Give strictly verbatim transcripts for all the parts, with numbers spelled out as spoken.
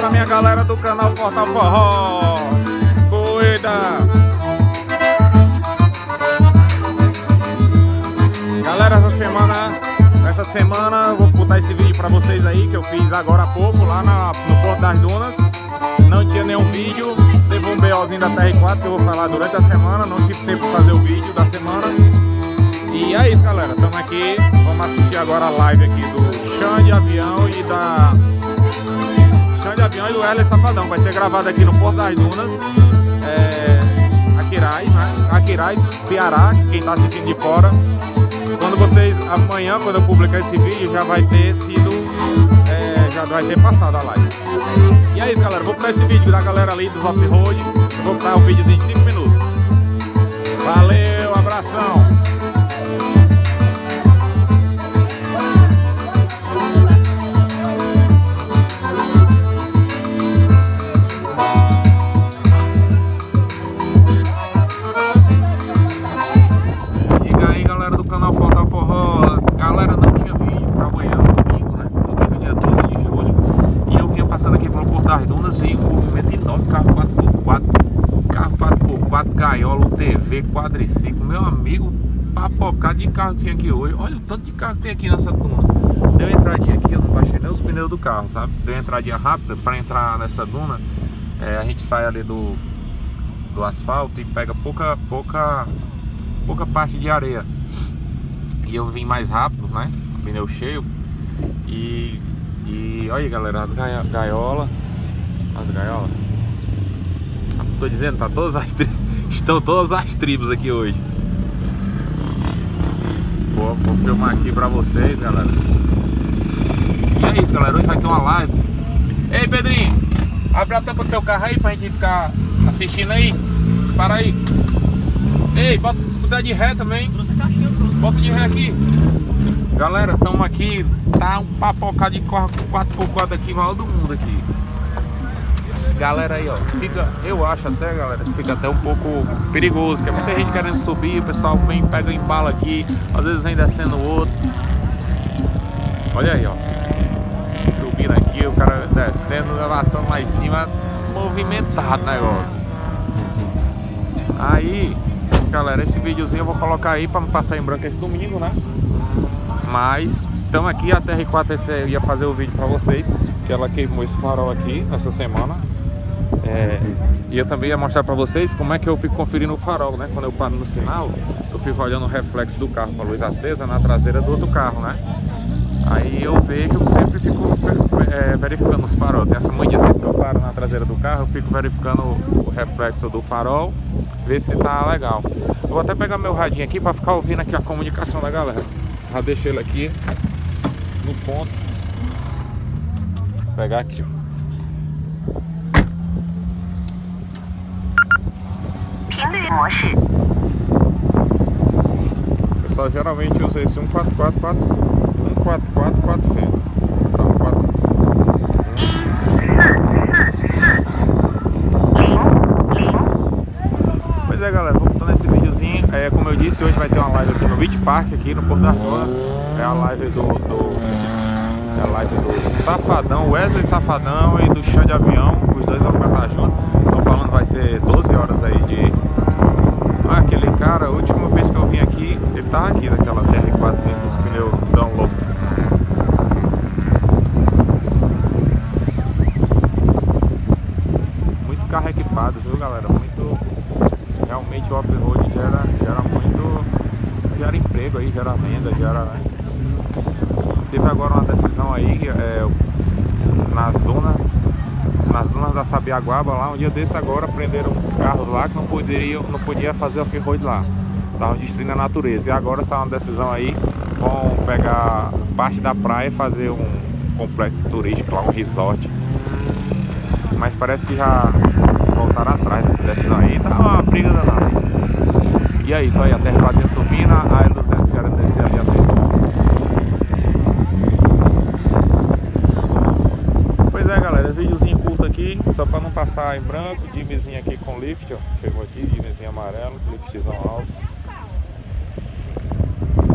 para minha galera do canal Portal Forró. Cuida! Galera, essa semana, essa semana eu vou botar esse vídeo para vocês aí que eu fiz agora há pouco lá na, no Porto das Dunas. Não tinha nenhum vídeo, teve um BOzinho da T R quatro que eu vou falar durante a semana. Não tive tempo para fazer o vídeo da semana. E é isso, galera, estamos aqui, vamos assistir agora a live aqui do Xande Avião e da Xande Avião e do Wesley Safadão. Vai ser gravado aqui no Porto das Dunas, é, Aquiraz, né? Aquiraz, Ceará, quem está assistindo de fora. Quando vocês, amanhã, quando eu publicar esse vídeo, já vai ter sido, é, já vai ter passado a live. E é isso, galera, vou botar esse vídeo da galera ali dos off-road, vou botar um videozinho de cinco minutos. Valeu, abração! Gaiola, U T V, quadriciclo, meu amigo, papocado de carro tinha aqui hoje. Olha o tanto de carro que tem aqui nessa duna. Deu entradinha aqui, eu não baixei nem os pneus do carro, sabe? Deu entradinha rápida para entrar nessa duna. É, a gente sai ali do, do asfalto e pega pouca, pouca, pouca parte de areia. E eu vim mais rápido, né? Pneu cheio. E, e olha aí, galera, as gaiolas, as gaiolas. Tô dizendo, tá todas as tribos, estão todas as tribos aqui hoje. Vou, vou filmar aqui pra vocês, galera. E é isso, galera, hoje vai ter uma live. Ei, Pedrinho, abre a tampa do teu carro aí pra gente ficar assistindo aí. Para aí. Ei, bota, se puder de ré também. Bota de ré aqui. Galera, estamos aqui. Tá um papocado de quatro por quatro aqui, maior do mundo aqui. Galera aí, ó, fica, eu acho até, galera, que fica até um pouco perigoso, que é muita gente querendo subir, o pessoal vem, pega o embalo aqui, às vezes vem descendo o outro. Olha aí, ó, subindo aqui, o cara descendo, elevação lá em cima, movimentado o negócio. Aí, galera, esse videozinho eu vou colocar aí pra me passar em branco esse domingo, né? Mas, estamos aqui, a T R quatro eu ia fazer o vídeo pra vocês, que ela queimou esse farol aqui essa semana. É, e eu também ia mostrar pra vocês como é que eu fico conferindo o farol, né? Quando eu paro no sinal, eu fico olhando o reflexo do carro com a luz acesa na traseira do outro carro, né? Aí eu vejo, eu sempre fico é, verificando os faróis. Tem essa mania, sempre que eu paro na traseira do carro, eu fico verificando o reflexo do farol, ver se tá legal. Eu vou até pegar meu radinho aqui pra ficar ouvindo aqui a comunicação da galera. Já deixei ele aqui no ponto. Vou pegar aqui, ó. O pessoal geralmente usa esse um quatro quatro quatrocentos. Então, quatro... Pois é, galera, vou botar nesse videozinho. É, como eu disse, hoje vai ter uma live aqui no Beach Park, aqui no Porto das Dunas. É a live do, do é a live do Safadão, Wesley Safadão e do Xande Avião. Os dois vão cantar junto. Estão falando que vai ser doze horas aí de... Ah, aquele cara, a última vez que eu vim aqui, ele tava aqui naquela T R quatro com os pneus tão loucos. Muito carro equipado, viu, galera? Muito... Realmente o off-road gera, gera muito... Gera emprego aí, gera renda, gera... Né? Teve agora uma decisão aí, é, nas dunas... Nas dunas da Sabiaguaba lá, um dia desse agora prenderam os carros lá que não poderiam, não podia fazer off-road lá. Estavam destruindo a natureza. E agora saiu uma decisão aí, vão pegar parte da praia e fazer um complexo turístico lá, um resort. Mas parece que já voltaram atrás dessa decisão aí, tá uma briga danada. E é isso aí, a T R quatro subindo, a L duzentos querendo descer ali atrás. Pois é, galera, videozinho curto aqui, só para não passar em branco. Jimmyzinho aqui com lift, ó. Chegou aqui, Jimmyzinho amarelo, liftzão alto.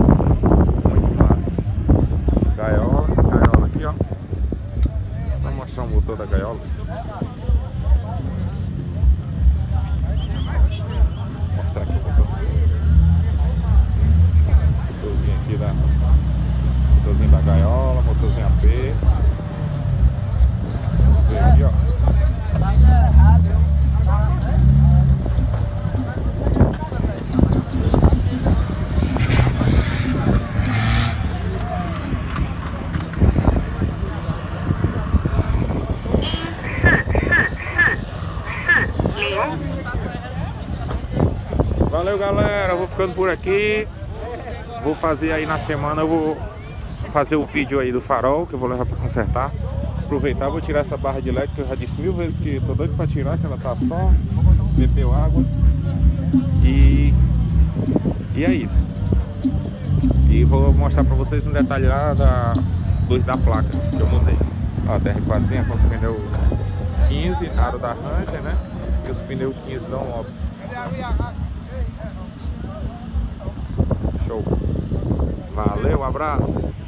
Muito massa. Gaiola, gaiola aqui, ó. Vou mostrar o motor da gaiola. Vou mostrar aqui o motor. Motorzinho aqui da... Motorzinho da gaiola, motorzinho A P. Vamos ver aqui, ó. Valeu, galera, eu vou ficando por aqui. Vou fazer aí na semana, eu vou fazer o vídeo aí do farol, que eu vou levar para consertar. Aproveitar, vou tirar essa barra de L E D, que eu já disse mil vezes que tô doido para tirar, que ela tá só, bebeu água. E, e é isso. E vou mostrar para vocês um detalhe lá da luz da placa que eu mudei. Ó, a D R quatro com os pneus quinze, aro da Ranger, né? E os pneus quinze não óbvio. Show. Valeu, um abraço.